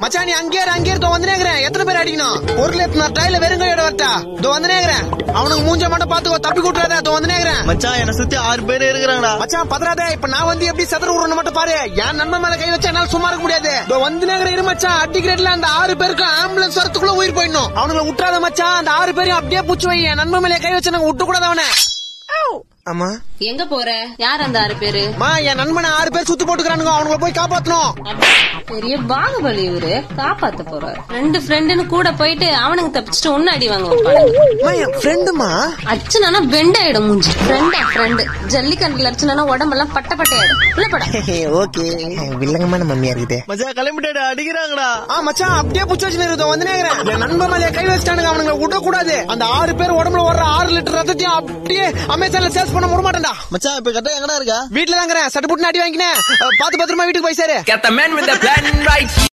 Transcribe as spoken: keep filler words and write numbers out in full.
மச்சான் நீ அங்கே அங்கே வந்துனேங்கிறேன். எத்தனை பேர் அடிக்கணும்? பொருள் எத்தனை டைல வெறுங்கையோட வரட்டா? இதோ வந்துனேங்கிறேன். அவனுக்கு மூஞ்ச மட்டும் பாத்துக்கோ, தப்பி கூட்டுறாத. இதோ வந்துனேங்கிறேன். மச்சான் என்ன சுத்தி ஆறு பேர் இருக்கிறாங்கடா. மச்சான் பதறாத. இப்ப நான் வந்து எப்படி சதுர உருன்னு மட்டும் பாரு. என் நண்பன் மேல கை வச்சா என்னால சும்மா இருக்க முடியாது. இதோ வந்துனேங்கிற இரு மச்சான். அடிக்கிறதுல அந்த ஆறு பேருக்கு ஆம்புலன்ஸ் வரத்துக்குள்ள உயிர் போயிடணும். அவனுங்களை விட்டுறாத மச்சான். அந்த ஆறு பேரையும் அப்படியே பூச்சி வை. என் நண்பன் மேல கை வச்சா நாங்க விட்டு கூடாது அவனை. ஆமா எங்க போற? யார் அந்த ஆறு பேரு? மா என் நண்பனை ஆறு பேர் சுத்து போட்டுக்கிறானுங்க. அவனுங்களை போய் காப்பாத்தணும். பெரிய பாகுபலி இவரு. காப்பாத்த போறாரு. ரெண்டு ஃப்ரெண்டுன்னு கூட போயிட்டு அவனுக்கு தப்பிச்சுட்டு ஒன்னு அடி வாங்க. ஃப்ரெண்டுமா அச்சுனா பெண்ட் ஆயிடும் மூஞ்சி. ஃப்ரெண்டா ஃப்ரெண்டு ஜல்லிக்கண்டில் அடிச்சுனா உடம்பெல்லாம் பட்ட பட்டையாயிடும். ஓகே வில்லங்கமான மம்மியா இருக்குது. மச்சான் கிளம்பிட்டு அடிக்கிறாங்கடா. ஆ மச்சான் அப்படியே புச்சு வச்சு வந்துனேங்கிறேன். என் நண்பன் மேலே கை வச்சிட்டானுங்க. அவனுங்களை விடக்கூடாது. அந்த ஆறு பேர் உடம்புல வர்ற ஆறு லிட்டர் ரத்தத்தையும் அப்படியே அமேசான்ல சேல்ஸ் பண்ண விட மாட்டேன்டா. மச்சான் இப்ப கரெக்டா எங்கடா இருக்கா? வீட்டுல தாங்கிறேன். சட்டு புட்டு அடி வாங்கினேன். பாத்து பத்திரமா வீட்டுக்கு போய் சேரு.